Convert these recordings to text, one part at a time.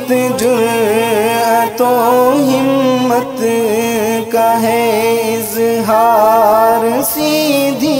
जुर्अतो हिम्मत का है इज़हार, सीधी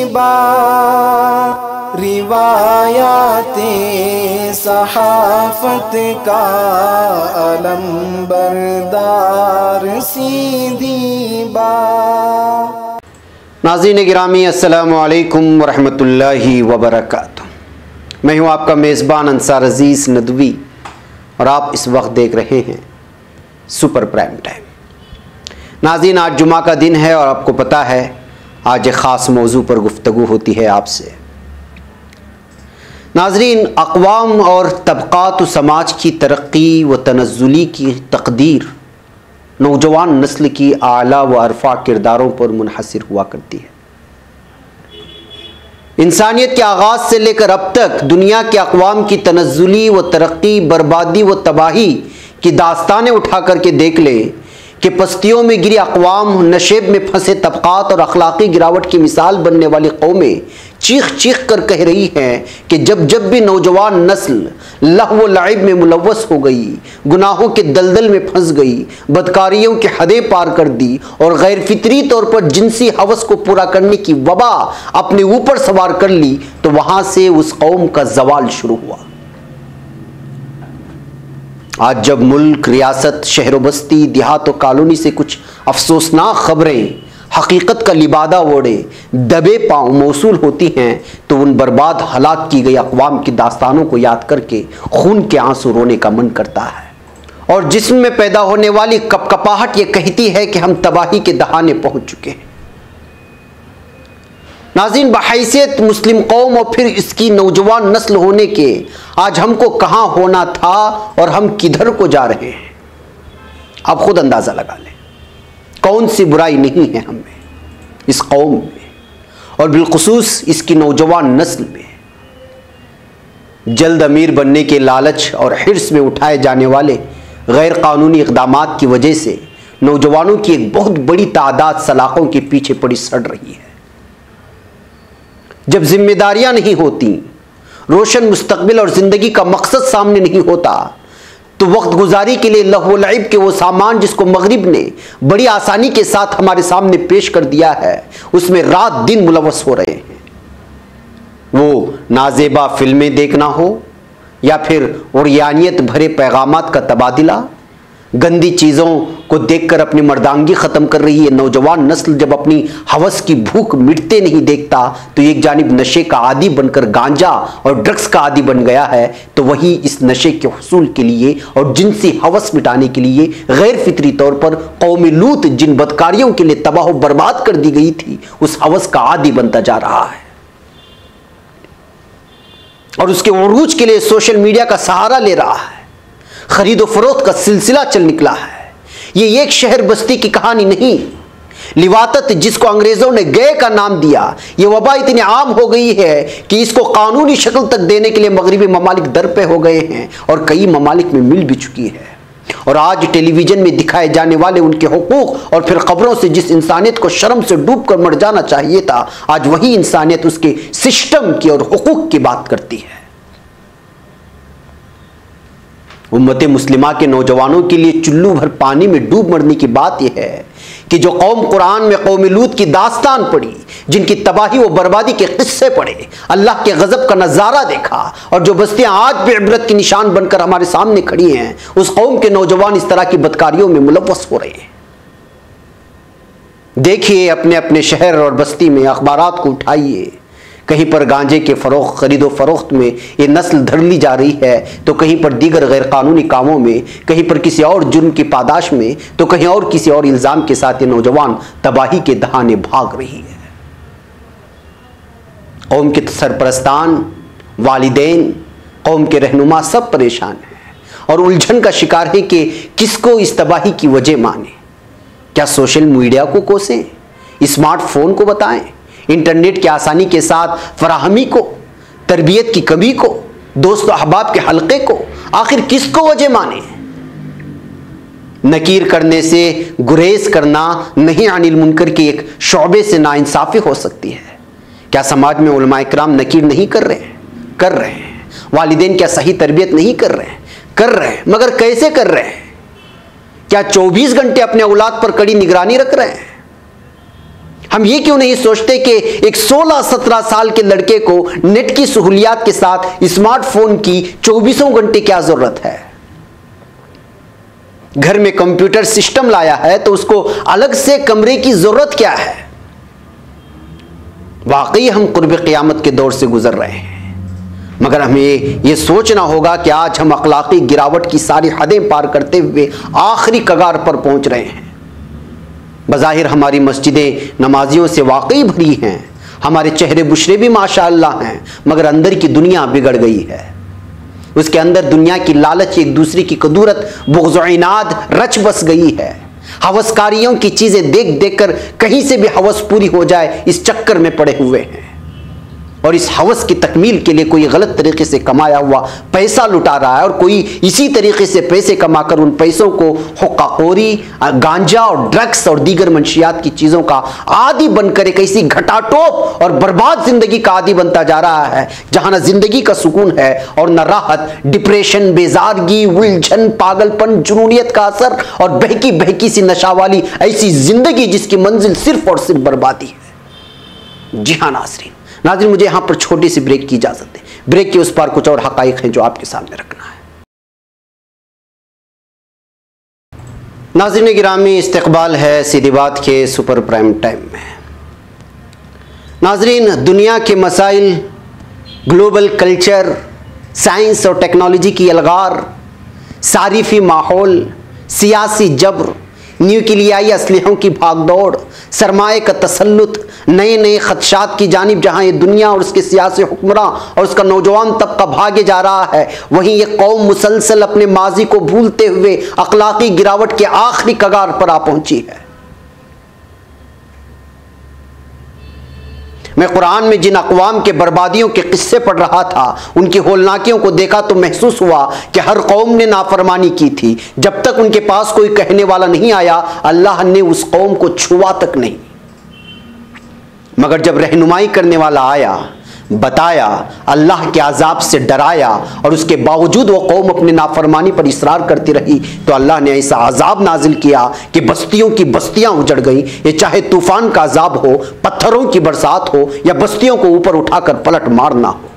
बात रिवायाते सहाफत का अलम बरदार, सीधी बात। नाज़रीन गिरामी, अस्सलामु अलैकुम वरहमतुल्लाहि वबरकातुहू। मैं हूँ आपका मेज़बान अंसार अज़ीज़ नदवी और आप इस वक्त देख रहे हैं सुपर प्राइम टाइम। नाज़रीन, आज जुमा का दिन है और आपको पता है आज एक ख़ास मौजू पर गुफ्तगू होती है आपसे। नाज़रीन, अक़वाम और तबक़ात व समाज की तरक्की व तनज़्ज़ुली की तक़दीर नौजवान नस्ल की आला व अरफा किरदारों पर मुनहसिर हुआ करती है। इंसानियत के आगाज़ से लेकर अब तक दुनिया के अक़वाम की तनज़्ज़ुली व तरक्की, बर्बादी व तबाही की दास्तानें उठा करके देख ले कि पस्तियों में गिरी अक़वाम, नशेब में फंसे तबक़ात और अखलाक़ी गिरावट की मिसाल बनने वाली कौमें चीख चीख कर कह रही हैं कि जब जब भी नौजवान नस्ल लहव व लाइब में मुलव्वस हो गई, गुनाहों के दलदल में फंस गई, बदकारियों की हदें पार कर दी और गैर फितरी तौर पर जिनसी हवस को पूरा करने की वबा अपने ऊपर सवार कर ली, तो वहां से उस कौम का जवाल शुरू हुआ। आज जब मुल्क, रियासत, शहर बस्ती, देहात और कॉलोनी से कुछ अफसोसनाक खबरें हकीकत का लिबादा ओढ़े दबे पांव मौसूल होती हैं, तो उन बर्बाद हलाक की गई अक़वाम की दास्तानों को याद करके खून के आंसू रोने का मन करता है और जिस्म में पैदा होने वाली कपकपाहट ये कहती है कि हम तबाही के दहाने पहुंच चुके हैं। नाज़रीन, बहैसियत मुस्लिम कौम और फिर इसकी नौजवान नस्ल होने के आज हमको कहाँ होना था और हम किधर को जा रहे हैं, आप खुद अंदाज़ा लगा लें। कौन सी बुराई नहीं है हमें, इस कौम में और बिलखुसूस इसकी नौजवान नस्ल में। जल्द अमीर बनने के लालच और हिर्स में उठाए जाने वाले गैर कानूनी इक़दामात की वजह से नौजवानों की एक बहुत बड़ी तादाद सलाखों के पीछे पड़ी सड़ रही है। जब जिम्मेदारियां नहीं होती, रोशन मुस्तकबिल और ज़िंदगी का मकसद सामने नहीं होता, तो वक्त गुजारी के लिए लहव लाइब के वो सामान जिसको मगरिब ने बड़ी आसानी के साथ हमारे सामने पेश कर दिया है, उसमें रात दिन मुलव्वस हो रहे हैं। वो नाजेबा फिल्में देखना हो या फिर उर्यानियत भरे पैगामात का तबादला, गंदी चीज़ों को देखकर अपनी मर्दांगी ख़त्म कर रही है नौजवान नस्ल। जब अपनी हवस की भूख मिटते नहीं देखता, तो एक जानिब नशे का आदी बनकर गांजा और ड्रग्स का आदी बन गया है, तो वही इस नशे के हुसूल के लिए और जिनसी हवस मिटाने के लिए गैर फितरी तौर पर कौम लूत जिन बदकारियों के लिए तबाह बर्बाद कर दी गई थी, उस हवस का आदी बनता जा रहा है और उसके उरूज के लिए सोशल मीडिया का सहारा ले रहा है। खरीदो फरोख्त का सिलसिला चल निकला है। ये एक शहर बस्ती की कहानी नहीं। लिवातत, जिसको अंग्रेजों ने गए का नाम दिया, ये वबा इतनी आम हो गई है कि इसको कानूनी शक्ल तक देने के लिए मगरिबी ममालिक दर पे हो गए हैं और कई ममालिक में मिल भी चुकी है। और आज टेलीविजन में दिखाए जाने वाले उनके हुकूक और फिर खबरों से जिस इंसानियत को शर्म से डूब कर मर जाना चाहिए था, आज वही इंसानियत उसके सिस्टम की और हुकूक की बात करती है। उम्मत मुस्लिमा के नौजवानों के लिए चुल्लू भर पानी में डूब मरने की बात यह है कि जो कौम कुरान में कौम लूत की दास्तान पढ़ी, जिनकी तबाही व बर्बादी के किस्से पढ़े, अल्लाह के गजब का नज़ारा देखा और जो बस्तियां आज भी इबरत की निशान बनकर हमारे सामने खड़ी हैं, उस कौम के नौजवान इस तरह की बदकारियों में मुलव्वस हो रहे हैं। देखिए, अपने अपने शहर और बस्ती में अखबारात को उठाइए, कहीं पर गांजे के फरोख्त, खरीदो फरोख्त में ये नस्ल धर ली जा रही है, तो कहीं पर दीगर गैर कानूनी कामों में, कहीं पर किसी और जुर्म की पादाश में, तो कहीं और किसी और इल्ज़ाम के साथ ये नौजवान तबाही के दहाने भाग रही है। कौम के सरपरस्तान, वालिदैन, कौम के रहनुमा सब परेशान हैं और उलझन का शिकार है कि किसको इस तबाही की वजह माने। क्या सोशल मीडिया को कोसें, स्मार्टफोन को बताएं, इंटरनेट की आसानी के साथ फराहमी को, तरबियत की कमी को, दोस्त अहबाब के हल्के को, आखिर किसको वजह माने? नकीर करने से गुरेज करना नहीं अनिल मुनकर के एक शौबे से नाइंसाफी हो सकती है। क्या समाज में उलमा इकराम नकीर नहीं कर रहे हैं? कर रहे हैं। वालिदैन क्या सही तरबियत नहीं कर रहे हैं? कर रहे हैं। मगर कैसे कर रहे हैं? क्या 24 घंटे अपने औलाद पर कड़ी निगरानी रख रहे हैं? हम ये क्यों नहीं सोचते कि एक 16-17 साल के लड़के को नेट की सहूलियात के साथ स्मार्टफोन की 24 घंटे क्या जरूरत है? घर में कंप्यूटर सिस्टम लाया है तो उसको अलग से कमरे की जरूरत क्या है? वाकई हम कुर्ब क़यामत के दौर से गुजर रहे हैं, मगर हमें यह सोचना होगा कि आज हम अखलाकी गिरावट की सारी हदें पार करते हुए आखिरी कगार पर पहुंच रहे हैं। बज़ाहिर हमारी मस्जिदें नमाजियों से वाकई भरी हैं, हमारे चेहरे बुशरे भी माशाअल्लाह हैं, मगर अंदर की दुनिया बिगड़ गई है। उसके अंदर दुनिया की लालच, एक दूसरे की कदूरत, बुग़्ज़ और इनाद रच बस गई है। हवसकारियों की चीजें देख देख कर कहीं से भी हवस पूरी हो जाए, इस चक्कर में पड़े हुए हैं। और इस हवस की तकमील के लिए कोई गलत तरीके से कमाया हुआ पैसा लुटा रहा है, और कोई इसी तरीके से पैसे कमाकर उन पैसों को हुक्काखोरी, गांजा और ड्रग्स और दीगर मंशियात की चीज़ों का आदी बनकर एक ऐसी घटाटोप और बर्बाद जिंदगी का आदी बनता जा रहा है जहां न जिंदगी का सुकून है और न राहत। डिप्रेशन, बेजारगी, उलझन, पागलपन, जुनूनियत का असर और बहकी बहकी सी नशा वाली ऐसी जिंदगी जिसकी मंजिल सिर्फ और सिर्फ बर्बादी है। जी हाँ नाज़रीन, मुझे यहां पर छोटी सी ब्रेक की इजाजत दें। ब्रेक के उस पार कुछ और हकाइक हैं जो आपके सामने रखना है। नाज़रीन गिरामी, इस्तक़बाल है सीधी बात के सुपर प्राइम टाइम में। नाज़रीन, दुनिया के मसाइल, ग्लोबल कल्चर, साइंस और टेक्नोलॉजी की अलगार, सारिफी माहौल, सियासी जबर, न्यूक्लियाई असलहों की भागदौड़, सरमाए का तसल्लुत, नए नए खदशात की जानिब जहाँ ये दुनिया और उसके सियासी हुक्मरान और उसका नौजवान तबका भागे जा रहा है, वहीं ये कौम मुसलसल अपने माजी को भूलते हुए अखलाकी गिरावट के आखिरी कगार पर आ पहुंची है। मैं कुरान में जिन अक़वाम के बर्बादियों के किस्से पढ़ रहा था, उनकी होलनाकियों को देखा तो महसूस हुआ कि हर कौम ने नाफरमानी की थी। जब तक उनके पास कोई कहने वाला नहीं आया, अल्लाह ने उस कौम को छुआ तक नहीं। मगर जब रहनुमाई करने वाला आया, बताया, अल्लाह के अजाब से डराया और उसके बावजूद वो कौम अपने नाफरमानी पर इसरार करती रही, तो अल्लाह ने ऐसा अजाब नाजिल किया कि बस्तियों की बस्तियां उजड़ गईं। ये चाहे तूफान का अजाब हो, पत्थरों की बरसात हो या बस्तियों को ऊपर उठाकर पलट मारना हो।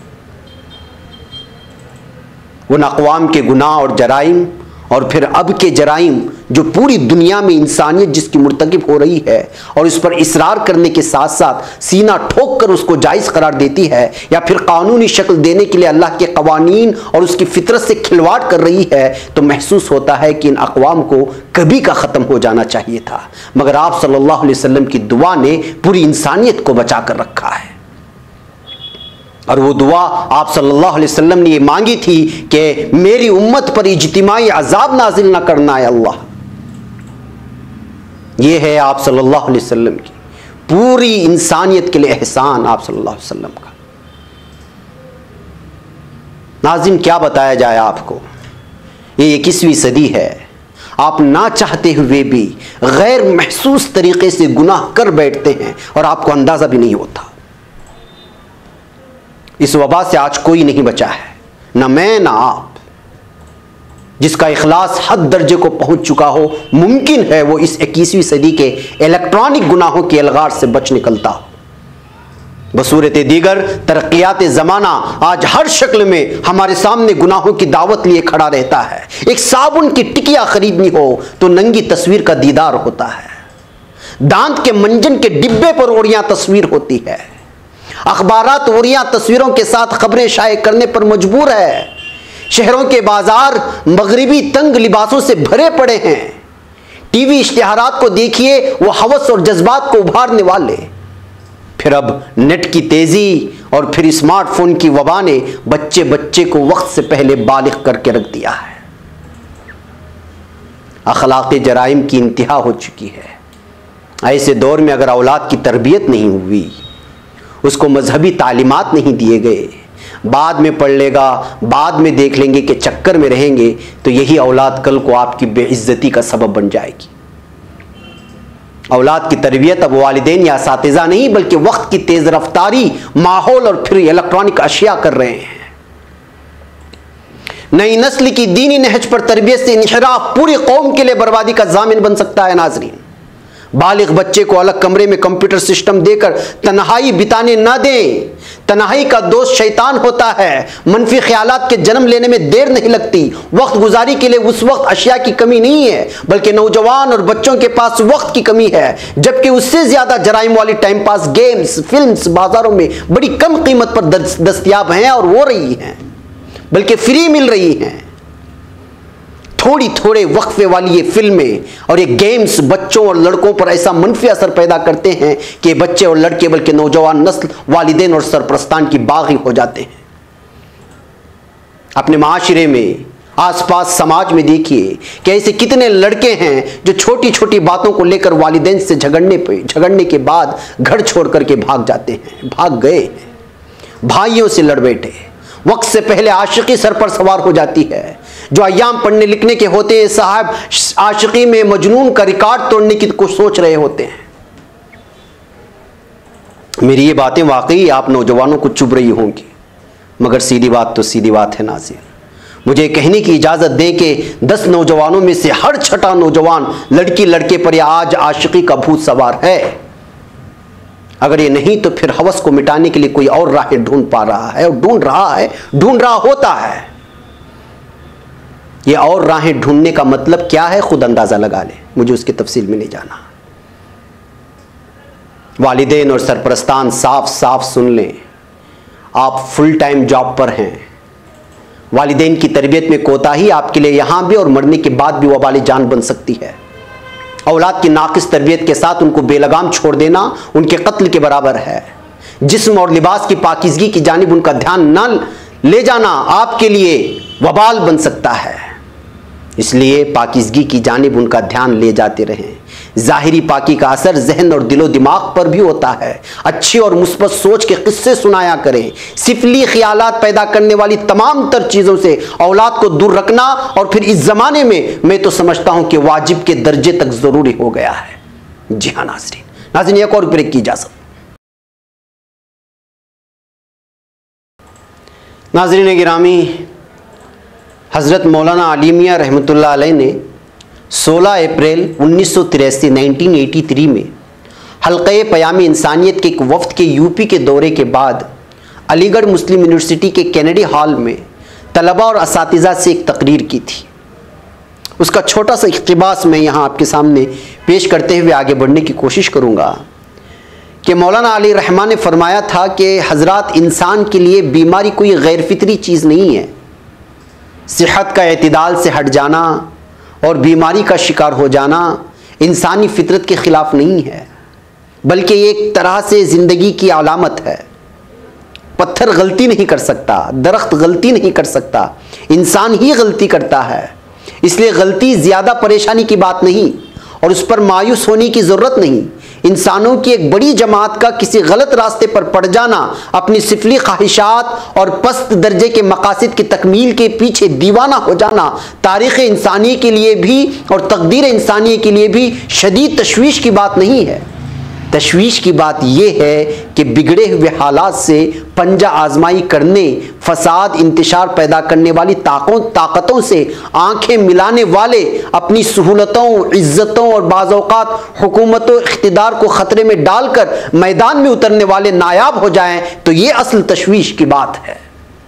उन अक़वाम के गुनाह और जराइम और फिर अब के जराइम जो पूरी दुनिया में इंसानियत जिसकी मुर्तकिब हो रही है और इस पर इसरार करने के साथ साथ सीना ठोक कर उसको जायज़ करार देती है या फिर कानूनी शक्ल देने के लिए अल्लाह के कवानीन और उसकी फितरत से खिलवाड़ कर रही है, तो महसूस होता है कि इन अक़वाम को कभी का ख़त्म हो जाना चाहिए था। मगर आप सल्लल्लाहु अलैहि वसल्लम की दुआ ने पूरी इंसानियत को बचा कर रखा है। और वो दुआ आप सल्लल्लाहु अलैहि वसल्लम ने ये मांगी थी कि मेरी उम्मत पर इज्तिमाई अजाब नाजिल ना करना है अल्लाह। ये है आप सल्लल्लाहु अलैहि वसल्लम की पूरी इंसानियत के लिए एहसान, आप सल्लल्लाहु अलैहि वसल्लम का। नाज़रीन, क्या बताया जाए आपको, ये 21वीं सदी है। आप ना चाहते हुए भी गैर महसूस तरीके से गुनाह कर बैठते हैं और आपको अंदाजा भी नहीं होता। इस वबा से आज कोई नहीं बचा है, ना मैं ना आप। जिसका इखलास हद दर्जे को पहुंच चुका हो, मुमकिन है वो इस 21वीं सदी के इलेक्ट्रॉनिक गुनाहों के अलगार से बच निकलता हो। बसूरत दीगर तरक्यात ज़माना आज हर शक्ल में हमारे सामने गुनाहों की दावत लिए खड़ा रहता है। एक साबुन की टिकिया खरीदनी हो तो नंगी तस्वीर का दीदार होता है। दांत के मंजन के डिब्बे पर ओरियां तस्वीर होती है। अखबारात ओरियां तस्वीरों के साथ खबरें शाये करने पर मजबूर है। शहरों के बाजार मगरिबी तंग लिबासों से भरे पड़े हैं। टीवी इश्तिहारात को देखिए, वो हवस और जज्बात को उभारने वाले। फिर अब नेट की तेजी और फिर स्मार्टफोन की वबा ने बच्चे बच्चे को वक्त से पहले बालिग करके रख दिया है। अखलाक़ी जराइम की इंतहा हो चुकी है। ऐसे दौर में अगर औलाद की तरबियत नहीं हुई, उसको मजहबी तालीमात नहीं दिए गए, बाद में पढ़ लेगा, बाद में देख लेंगे के चक्कर में रहेंगे, तो यही औलाद कल को आपकी बेइज्जती का सबब बन जाएगी। औलाद की तरबियत अब वालिदैन या असातिज़ा नहीं बल्कि वक्त की तेज रफ्तारी, माहौल और फिर इलेक्ट्रॉनिक अशिया कर रहे हैं। नई नस्ल की दीनी नहज पर तरबियत से इनहिराफ पूरी कौम के लिए बर्बादी का जामिन बन सकता है। नाज़रीन, बालिग बच्चे को अलग कमरे में कंप्यूटर सिस्टम देकर तन्हाई बिताने ना दें। तन्हाई का दोस्त शैतान होता है। मनफी ख्यालात के जन्म लेने में देर नहीं लगती। वक्त गुजारी के लिए उस वक्त अशिया की कमी नहीं है, बल्कि नौजवान और बच्चों के पास वक्त की कमी है, जबकि उससे ज्यादा जराइम वाली टाइम पास गेम्स, फिल्म्स बाजारों में बड़ी कम कीमत पर दस्तयाब हैं और हो रही हैं, बल्कि फ्री मिल रही हैं। थोड़ी थोड़े वक्फे वाली ये फिल्में और ये गेम्स बच्चों और लड़कों पर ऐसा मनफी असर पैदा करते हैं कि बच्चे और लड़के बल्कि नौजवान नस्ल वालिदैन और सरपरस्तान की बागी हो जाते हैं। अपने माशरे में, आसपास समाज में देखिए कि ऐसे कितने लड़के हैं जो छोटी छोटी बातों को लेकर वालिदैन से झगड़ने के बाद घर छोड़ करके भाग जाते हैं, भाग गए हैं, भाइयों से लड़ बैठे, वक्त से पहले आशिकी सर पर सवार हो जाती है। जो अय्याम पढ़ने लिखने के होते हैं साहब, आशिकी में मजनून का रिकॉर्ड तोड़ने की कुछ सोच रहे होते हैं। मेरी ये बातें वाकई आप नौजवानों को चुभ रही होंगी, मगर सीधी बात तो सीधी बात है। नाज़रीन, मुझे कहने की इजाजत दें कि 10 नौजवानों में से हर छठा नौजवान लड़की लड़के पर आज आशिकी का भूत सवार है। अगर ये नहीं तो फिर हवस को मिटाने के लिए कोई और राहें ढूंढ पा रहा है, और ढूंढ रहा होता है। ये और राहें ढूंढने का मतलब क्या है खुद अंदाजा लगा ले, मुझे उसकी तफसील में नहीं जाना। वालिदैन और सरपरस्तान साफ साफ सुन लें, आप फुल टाइम जॉब पर हैं। वालिदैन की तरबियत में कोताही आपके लिए यहां भी और मरने के बाद भी वबाली जान बन सकती है। औलाद की नाकिस तरबियत के साथ उनको बेलगाम छोड़ देना उनके कत्ल के बराबर है। जिस्म और लिबास की पाकीज़गी की जानिब उनका ध्यान न ले जाना आपके लिए वबाल बन सकता है। इसलिए पाकीज़गी की जानिब उनका ध्यान ले जाते रहें। ज़ाहिरी पाकी का असर जहन और दिलो दिमाग पर भी होता है। अच्छी और मुस्बत सोच के किस्से सुनाया करें। सिफली ख्यालात पैदा करने वाली तमाम तर चीज़ों से औलाद को दूर रखना, और फिर इस ज़माने में मैं तो समझता हूँ कि वाजिब के दर्जे तक ज़रूरी हो गया है। जी हाँ नाज़रीन, एक और ब्रेक की इजाज़त। नाज़रीन गिरामी, हज़रत मौलाना अली मियां रहमतुल्लाह अलैह ने 16 अप्रैल 1983 में हल्क़े पयामी इंसानियत के एक वफ़द के यूपी के दौरे के बाद अलीगढ़ मुस्लिम यूनिवर्सिटी के कैनेडी हॉल में तलबा और असातिज़ा से एक तकरीर की थी। उसका छोटा सा इक़्तिबास मैं यहाँ आपके सामने पेश करते हुए आगे बढ़ने की कोशिश करूँगा कि मौलाना अली रहमान ने फरमाया था कि हज़रात, इंसान के लिए बीमारी कोई गैर फितरी चीज़ नहीं है। सेहत का एतदाल से हट जाना और बीमारी का शिकार हो जाना इंसानी फितरत के ख़िलाफ़ नहीं है, बल्कि एक तरह से ज़िंदगी की अलामत है। पत्थर गलती नहीं कर सकता, दरख्त गलती नहीं कर सकता, इंसान ही गलती करता है। इसलिए गलती ज़्यादा परेशानी की बात नहीं और उस पर मायूस होने की ज़रूरत नहीं। इंसानों की एक बड़ी जमात का किसी गलत रास्ते पर पड़ जाना, अपनी सिफली ख्वाहिशात और पस्त दर्जे के मकासद की तकमील के पीछे दीवाना हो जाना, तारीख़ इंसानी के लिए भी और तकदीर इंसानी के लिए भी शदीद तशवीश की बात नहीं है। तशवीश की बात यह है कि बिगड़े हुए हालात से पंजा आजमाई करने, फसाद इंतशार पैदा करने वाली ताकतों से आंखें मिलाने वाले अपनी सहूलतों, इज्जतों और बाज़ औक़ात हुकूमतों इख्तिदार को ख़तरे में डालकर मैदान में उतरने वाले नायाब हो जाएं, तो ये असल तशवीश की बात है।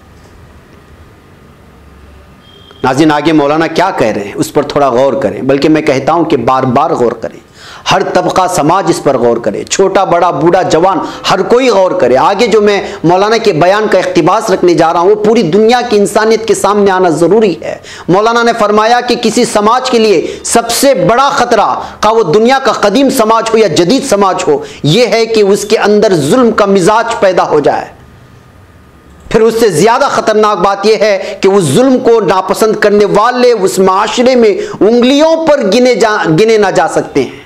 नाज़रीन, आगे मौलाना क्या कह रहे हैं उस पर थोड़ा गौर करें, बल्कि मैं कहता हूं कि बार बार गौर करें। हर तबका समाज इस पर गौर करे, छोटा बड़ा बूढ़ा जवान हर कोई गौर करे। आगे जो मैं मौलाना के बयान का इख्तिबास रखने जा रहा हूं वो पूरी दुनिया की इंसानियत के सामने आना ज़रूरी है। मौलाना ने फरमाया कि किसी समाज के लिए सबसे बड़ा ख़तरा, का वो दुनिया का कदीम समाज हो या जदीद समाज हो, यह है कि उसके अंदर जुल्म का मिजाज पैदा हो जाए। फिर उससे ज़्यादा ख़तरनाक बात यह है कि उस जुल्म को नापसंद करने वाले उस माशरे में उंगलियों पर गिने ना जा सकते हैं।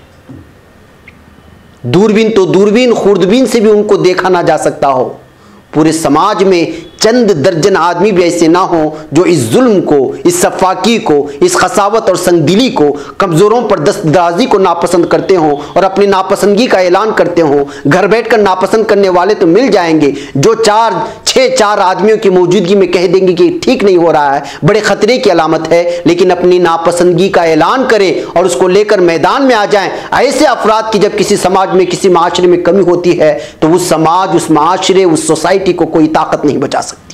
दूरबीन तो दूरबीन, खुर्दबीन से भी उनको देखा ना जा सकता हो। पूरे समाज में चंद दर्जन आदमी भी ऐसे ना हो जो इस जुल्म को, इस सफाकी को, इस खसावत और संगदिली को, कमज़ोरों पर दस्तदराजी को नापसंद करते हों और अपनी नापसंदगी का ऐलान करते हों। घर बैठकर नापसंद करने वाले तो मिल जाएंगे, जो 4 6-4 आदमियों की मौजूदगी में कह देंगे कि ठीक नहीं हो रहा है, बड़े खतरे की अलामत है, लेकिन अपनी नापसंदगी का ऐलान करें और उसको लेकर मैदान में आ जाएं। ऐसे अफराद की जब किसी समाज में, किसी माशरे में कमी होती है तो उस समाज, उस माशरे, उस सोसाइटी को कोई ताकत नहीं बचा सकती।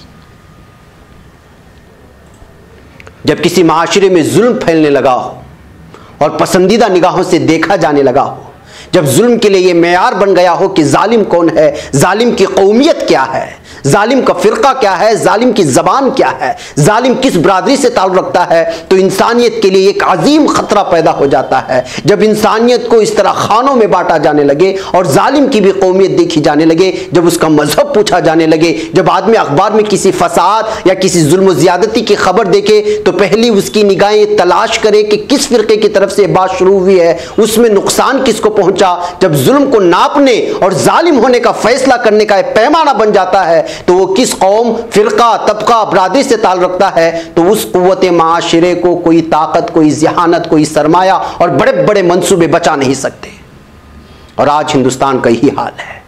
जब किसी माशरे में जुल्म फैलने लगा हो और पसंदीदा निगाहों से देखा जाने लगा हो, जब जुल्म के लिए यह मेयार बन गया हो कि जालिम कौन है, जालिम की कौमियत क्या है, जालिम का फिरका क्या है, जालिम की जबान क्या है, जालिम किस बरादरी से ताल्लुक रखता है, तो इंसानियत के लिए एक अजीम खतरा पैदा हो जाता है। जब इंसानियत को इस तरह खानों में बांटा जाने लगे और जालिम की भी कौमियत देखी जाने लगे, जब उसका मजहब पूछा जाने लगे, जब आदमी अखबार में किसी फसाद या किसी जुल्म ज्यादती की खबर देखे तो पहली उसकी निगाहें तलाश करे कि किस फिरके की तरफ से बात शुरू हुई है, उसमें नुकसान किसको पहुंचा। जब जुल्म को नापने और जालिम होने का फैसला करने का एक पैमाना बन जाता है तो वो किस कौम, फिरका, तबका, बरादरी से ताल्लुक रखता है, तो उस कुव्वत माशरे को कोई ताकत, कोई ज़हानत, कोई सरमाया और बड़े बड़े मंसूबे बचा नहीं सकते। और आज हिंदुस्तान का यही हाल है।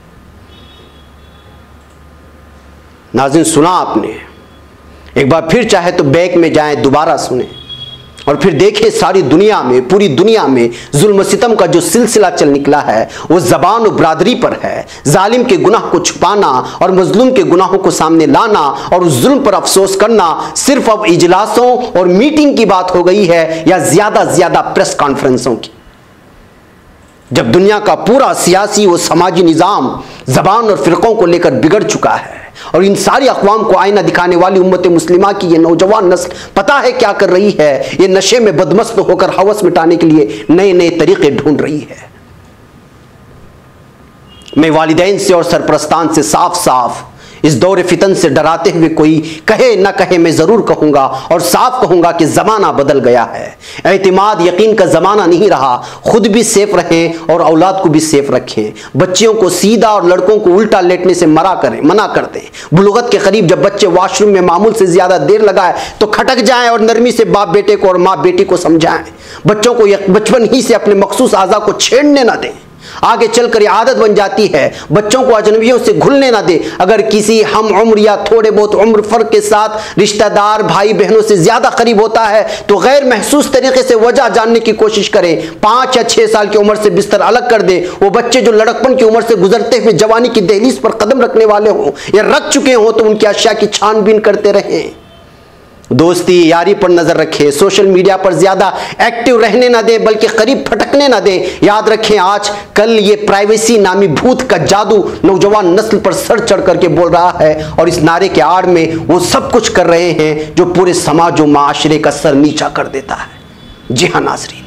नाज़रीन, सुना आपने, एक बार फिर चाहे तो बैक में जाएं, दोबारा सुने और फिर देखें सारी दुनिया में, पूरी दुनिया में जुल्म सितम का जो सिलसिला चल निकला है वो ज़बान और बरादरी पर है। जालिम के गुनाह को छुपाना और मजलूम के गुनाहों को सामने लाना और उस जुल्म पर अफसोस करना सिर्फ अब इजलासों और मीटिंग की बात हो गई है या ज़्यादा से ज़्यादा प्रेस कॉन्फ्रेंसों की। जब दुनिया का पूरा सियासी व समाजी निज़ाम ज़बान और फ़िरक़ों को लेकर बिगड़ चुका है और इन सारी अक़वाम को आईना दिखाने वाली उम्मत मुस्लिमा की ये नौजवान नस्ल पता है क्या कर रही है, ये नशे में बदमस्त होकर हवस मिटाने के लिए नए नए तरीके ढूंढ रही है। मैं वालिदैन से और सरपरस्तान से साफ साफ इस दौर फितन से डराते हुए कोई कहे ना कहे, मैं ज़रूर कहूँगा और साफ कहूँगा कि ज़माना बदल गया है। एतमाद यकीन का ज़माना नहीं रहा। खुद भी सेफ रहें और औलाद को भी सेफ रखें। बच्चियों को सीधा और लड़कों को उल्टा लेटने से मना कर दें। बुलुगत के करीब जब बच्चे वॉशरूम में मामूल से ज़्यादा देर लगाए तो खटक जाएं और नरमी से बाप बेटे को और माँ बेटी को समझाएं। बच्चों को बचपन ही से अपने मखसूस आज़ा को छेड़ने ना दें। आगे चलकर आदत बन जाती है। बच्चों को अजनबियों से घुलने ना दे। अगर किसी हम उम्र या थोड़े बहुत उम्र फर्क के साथ रिश्तेदार भाई बहनों से ज्यादा करीब होता है तो गैर महसूस तरीके से वजह जानने की कोशिश करें। 5 या 6 साल की उम्र से बिस्तर अलग कर दे। वो बच्चे जो लड़कपन की उम्र से गुजरते हुए जवानी की दहलीज पर कदम रखने वाले हों या रख चुके हों तो उनकी अशिया की छानबीन करते रहें। दोस्ती यारी पर नजर रखें। सोशल मीडिया पर ज्यादा एक्टिव रहने ना दें बल्कि करीब फटकने ना दें। याद रखें, आज कल ये प्राइवेसी नामी भूत का जादू नौजवान नस्ल पर सर चढ़ करके बोल रहा है और इस नारे के आड़ में वो सब कुछ कर रहे हैं जो पूरे समाज और माशरे का सर नीचा कर देता है। जी हाँ नाजरीन,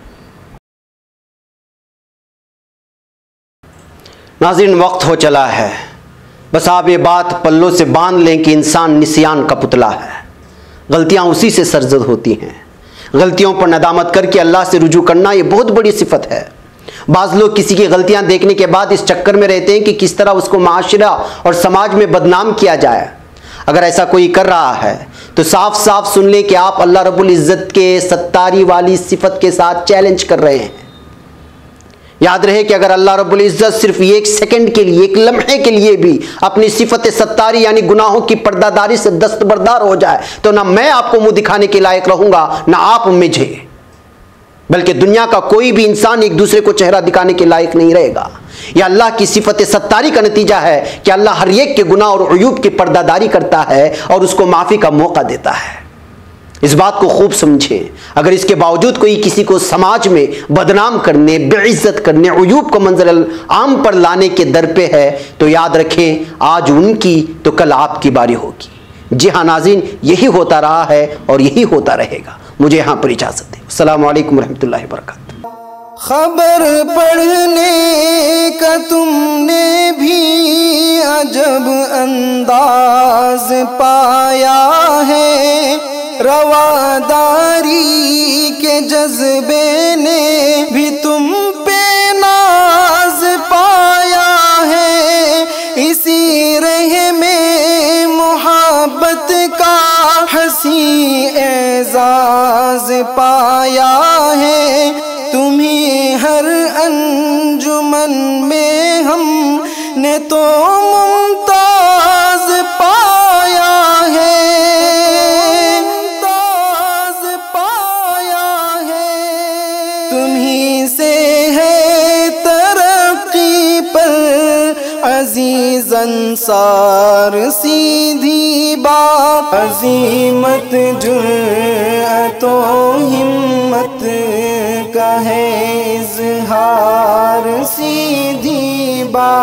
वक्त हो चला है। बस आप ये बात पल्लों से बांध लें कि इंसान निस्यान का पुतला है। गलतियां उसी से सरजद होती हैं। गलतियों पर नदामत करके अल्लाह से रुजू करना ये बहुत बड़ी सिफत है। बाज़ लोग किसी की गलतियां देखने के बाद इस चक्कर में रहते हैं कि किस तरह उसको माशरा और समाज में बदनाम किया जाए। अगर ऐसा कोई कर रहा है तो साफ साफ सुन लें कि आप अल्लाह रब्बुल इज़्ज़त के सत्तारी वाली सिफत के साथ चैलेंज कर रहे हैं। याद रहे कि अगर अल्लाह रब्बुल इज़्ज़त सिर्फ 1 सेकंड के लिए, 1 लम्हे के लिए भी अपनी सिफत सत्तारी यानी गुनाहों की पर्दादारी से दस्तबरदार हो जाए तो ना मैं आपको मुंह दिखाने के लायक रहूंगा ना आप मुझे, बल्कि दुनिया का कोई भी इंसान एक दूसरे को चेहरा दिखाने के लायक नहीं रहेगा। यह अल्लाह की सिफत सत्तारी का नतीजा है कि अल्लाह हर एक के गुनाह और अयूब की पर्दादारी करता है और उसको माफ़ी का मौका देता है। इस बात को खूब समझें। अगर इसके बावजूद कोई किसी को समाज में बदनाम करने, बेइज्जत करने, अयूब को मंजर आम पर लाने के दर पे है तो याद रखें, आज उनकी तो कल आपकी बारी होगी। जी हाँ नाज़रीन, यही होता रहा है और यही होता रहेगा। मुझे यहाँ पर इजाज़त दें। अस्सलामु अलैकुम रहमतुल्लाहि व बरकातुहू। खबर पढ़ने का तुमने भी अजब अंदाज पाया है। रवादारी के जज्बे ने भी तुम पे नाज पाया है। इसी रह में मोहब्बत का हंसी एजाज पाया है। तुम्हें हर अंजुमन में हमने तो मुमताज पाया अजीज अंसार सीधी बात, अजीमत जुर्अतो हिम्मत का है इज़हार सीधी बात।